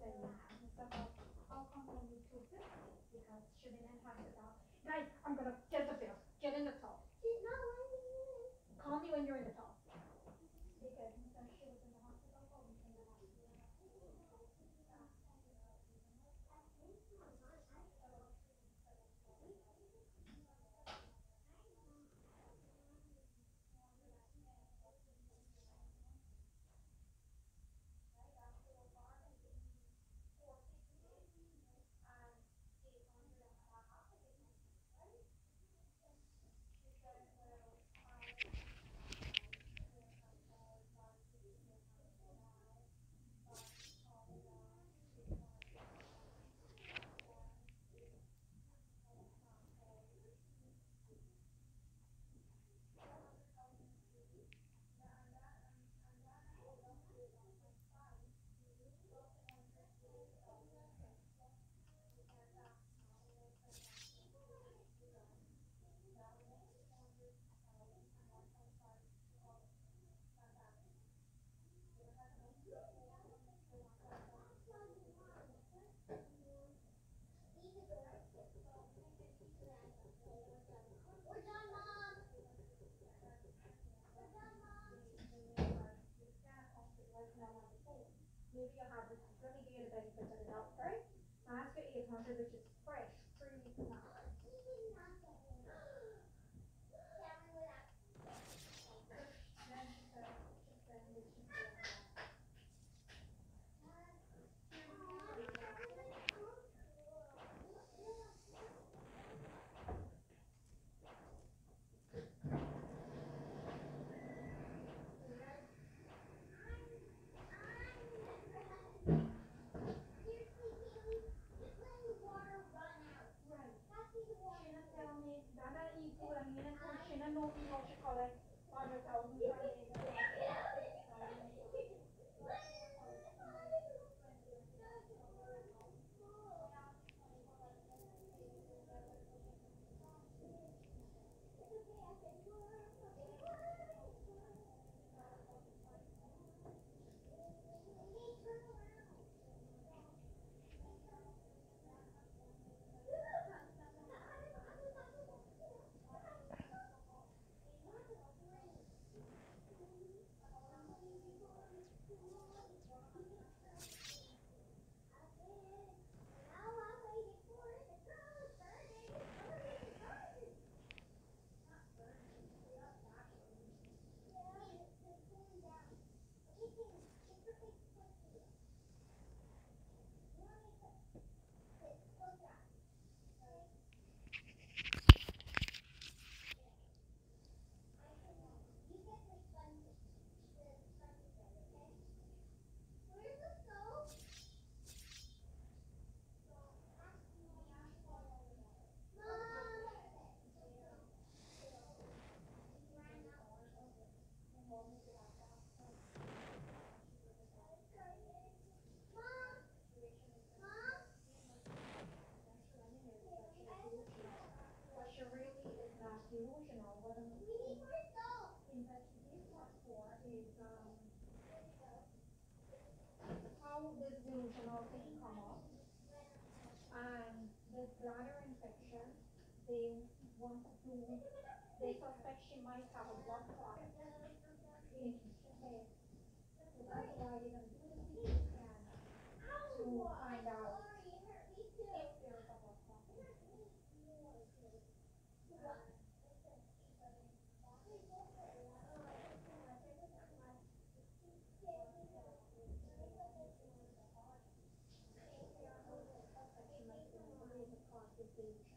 saying, Mr. Hart, how come when we took this? Because she didn't have the dog. Guys, I'm gonna get the pills. Get in the tub. She's not letting me in. Call me when you're in the tub. Because Mr. She was in the hospital, call me in the hospital. We're done, Mom. We're done, Mom. Maybe you'll have this. Let me get a better picture of it out, okay? Now ask your 800, which is fresh, 3 weeks now. Eating nothing. Family without. Then she said, we should do that. Seriously, Kaylee, just letting the water run out. Right. Pass me the water. She not tell me, Dada eat food, and me not tell, she not know me how she collect 100,000 You from can me. take it out. Where's the stove? But she really is not delusional. What I'm investigate what for is how this delusional thing come up. And this bladder infection, they want to, they suspect she might have a blood clot in her head. So that's why they're gonna do the CT scan to find out if there is a blood clot. They are also suspect she might believe the clot is the